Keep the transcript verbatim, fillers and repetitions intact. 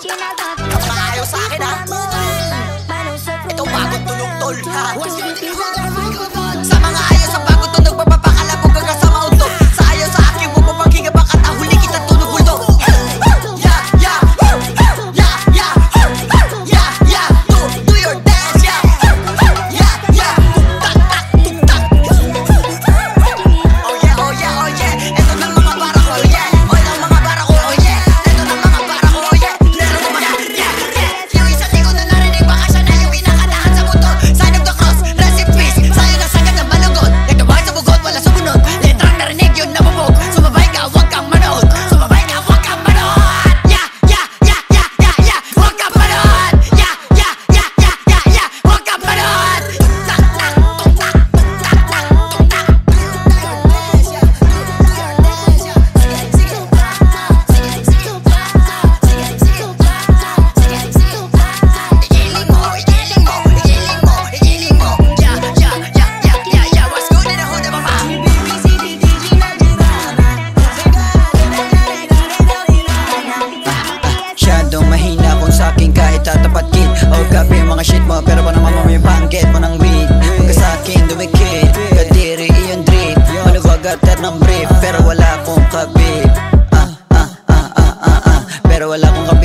Napakayaw sa akin ha. Ito bagong tulong tol ha. Sa mga ayaw sa bagong tunog, mapapakalabog hanggang sa mautog. Sa ayaw sa akin, bumabanghinga baka tahuli kita tulog bulldog. Yeah, yeah, yeah, yeah, yeah, yeah, do, do your dance, yeah, yeah, yeah, tuk-tak-tak, tuk-tak. Oh yeah, oh yeah, oh yeah, ito ng mga para ko, oh yeah, oh ng mga para ko, oh yeah, ito ng mga para ko, oh yeah, meron ko mga, yeah, yeah. Yung isang di ko na narinig, baka siya na yung pinakatahan sa mundo. Sign of the cross, rest in peace, sa'yo na sagad ng malugod. Nagdaway sa bugod, wala sumunod, letrang narinig yun nabubog. Sumabay ka, huwag kang manood, sumabay ka, huwag kang manood. Yeah, yeah, yeah, yeah, yeah, yeah, huwag kang manood. Yeah, yeah, yeah, yeah, yeah, yeah, huwag kang manood. Tuk-tak-tak, tuk-tak, tuk-tak-tak, tuk-tak. Igiling mo, igiling mo, igiling mo, igiling mo. Yeah, yeah, yeah, yeah, yeah, yeah, what's good in the hood of mama? Masyadong mahina kung sa'kin kahit tatapatin. O gabi mga shit mo pero pa naman mo yung banggit mo ng weed. Ka sa'kin dumikit, kadiri iyon drip. Maluwag at ng brief pero wala akong kabit. Ah, ah, ah, ah, ah, ah, pero wala akong kabit.